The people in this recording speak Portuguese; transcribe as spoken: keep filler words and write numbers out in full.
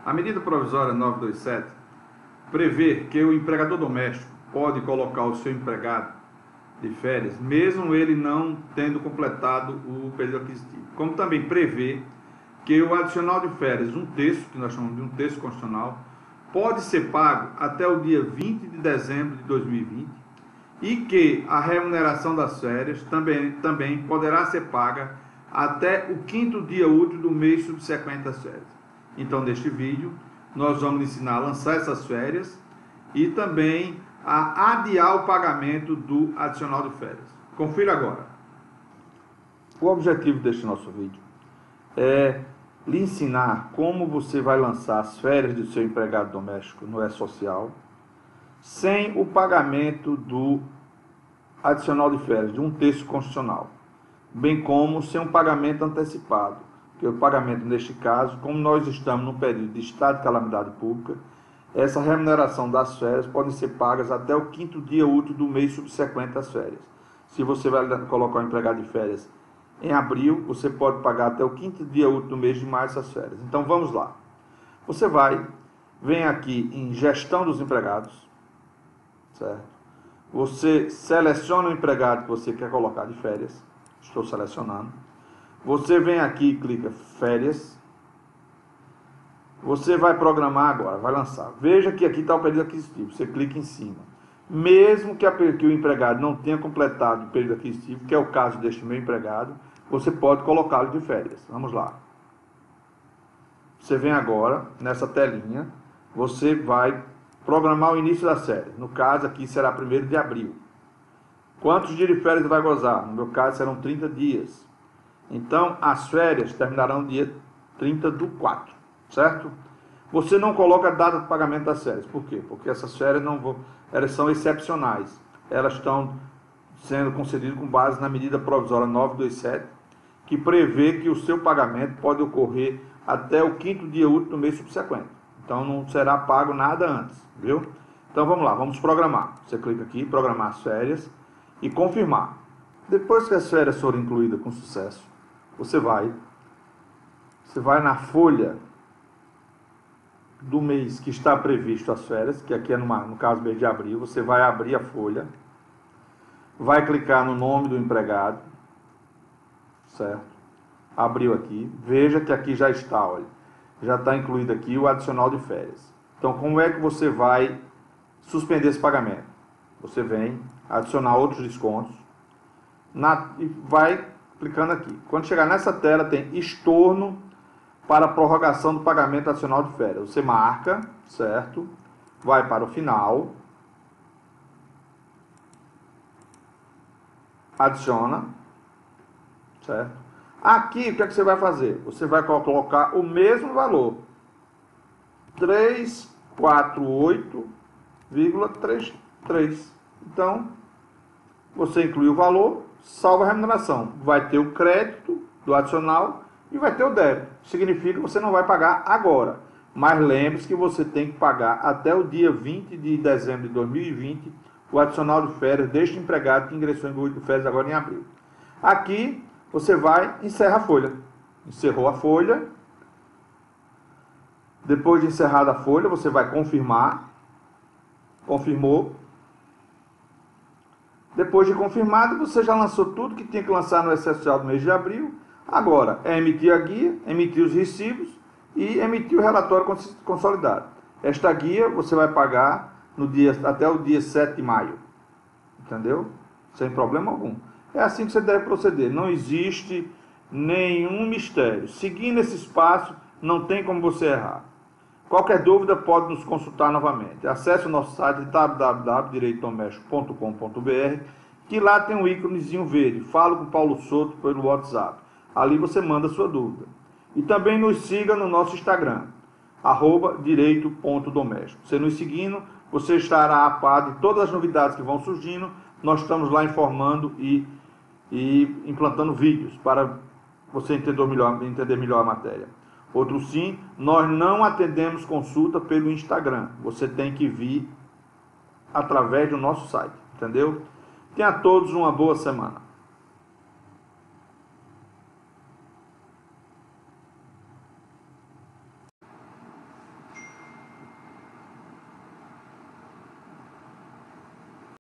A medida provisória novecentos e vinte e sete prevê que o empregador doméstico pode colocar o seu empregado de férias, mesmo ele não tendo completado o período aquisitivo. Como também prevê que o adicional de férias, um terço, que nós chamamos de um terço constitucional, pode ser pago até o dia vinte de dezembro de dois mil e vinte e que a remuneração das férias também, também poderá ser paga até o quinto dia útil do mês subsequente às férias. Então, neste vídeo, nós vamos ensinar a lançar essas férias e também a adiar o pagamento do adicional de férias. Confira agora. O objetivo deste nosso vídeo é lhe ensinar como você vai lançar as férias do seu empregado doméstico no E-Social sem o pagamento do adicional de férias, de um terço constitucional, bem como sem um pagamento antecipado, que é o pagamento, neste caso, como nós estamos no período de estado de calamidade pública, essa remuneração das férias podem ser pagas até o quinto dia útil do mês subsequente às férias. Se você vai colocar o empregado de férias em abril, você pode pagar até o quinto dia útil do mês de março as férias. Então vamos lá. Você vai, vem aqui em gestão dos empregados, certo? Você seleciona o empregado que você quer colocar de férias. Estou selecionando. Você vem aqui e clica férias. Você vai programar agora, vai lançar. Veja que aqui está o período aquisitivo. Você clica em cima. Mesmo que, a, que o empregado não tenha completado o período aquisitivo, que é o caso deste meu empregado, você pode colocá-lo de férias. Vamos lá. Você vem agora, nessa telinha, você vai programar o início das férias. No caso aqui será primeiro de abril. Quantos dias de férias vai gozar? No meu caso serão trinta dias. Então, as férias terminarão dia trinta do quatro, certo? Você não coloca a data de pagamento das férias. Por quê? Porque essas férias não vão, elas são excepcionais. Elas estão sendo concedidas com base na medida provisória novecentos e vinte e sete, que prevê que o seu pagamento pode ocorrer até o quinto dia útil do mês subsequente. Então, não será pago nada antes, viu? Então, vamos lá, vamos programar. Você clica aqui, programar as férias e confirmar. Depois que as férias forem incluídas com sucesso, você vai, você vai na folha do mês que está previsto as férias, que aqui é numa, no caso mês de abril, você vai abrir a folha, vai clicar no nome do empregado, certo? Abriu aqui, veja que aqui já está, olha, já está incluído aqui o adicional de férias. Então, como é que você vai suspender esse pagamento? Você vem adicionar outros descontos na, e vai clicando aqui. Quando chegar nessa tela, tem estorno para prorrogação do pagamento adicional de férias. Você marca, certo? Vai para o final. Adiciona, certo? Aqui, o que é que você vai fazer? Você vai colocar o mesmo valor. trezentos e quarenta e oito vírgula trinta e três. Então, você inclui o valor, salva a remuneração. Vai ter o crédito do adicional e vai ter o débito. Significa que você não vai pagar agora. Mas lembre-se que você tem que pagar até o dia vinte de dezembro de dois mil e vinte o adicional de férias deste empregado que ingressou em de férias agora em abril. Aqui, você vai e encerra a folha. Encerrou a folha. Depois de encerrada a folha, você vai confirmar. Confirmou. Depois de confirmado, você já lançou tudo que tinha que lançar no E-Social do mês de abril. Agora, é emitir a guia, emitir os recibos e emitir o relatório consolidado. Esta guia você vai pagar no dia, até o dia sete de maio. Entendeu? Sem problema algum. É assim que você deve proceder. Não existe nenhum mistério. Seguindo esse passo, não tem como você errar. Qualquer dúvida pode nos consultar novamente. Acesse o nosso site w w w ponto direito doméstico ponto com ponto b r, que lá tem um íconezinho verde. Fala com o Paulo Souto pelo WhatsApp. Ali você manda a sua dúvida. E também nos siga no nosso Instagram, arroba direito ponto doméstico. Você nos seguindo, você estará a par de todas as novidades que vão surgindo. Nós estamos lá informando e, e implantando vídeos para você entender melhor, entender melhor a matéria. Outro sim, nós não atendemos consulta pelo Instagram. Você tem que vir através do nosso site, entendeu? Tenha a todos uma boa semana.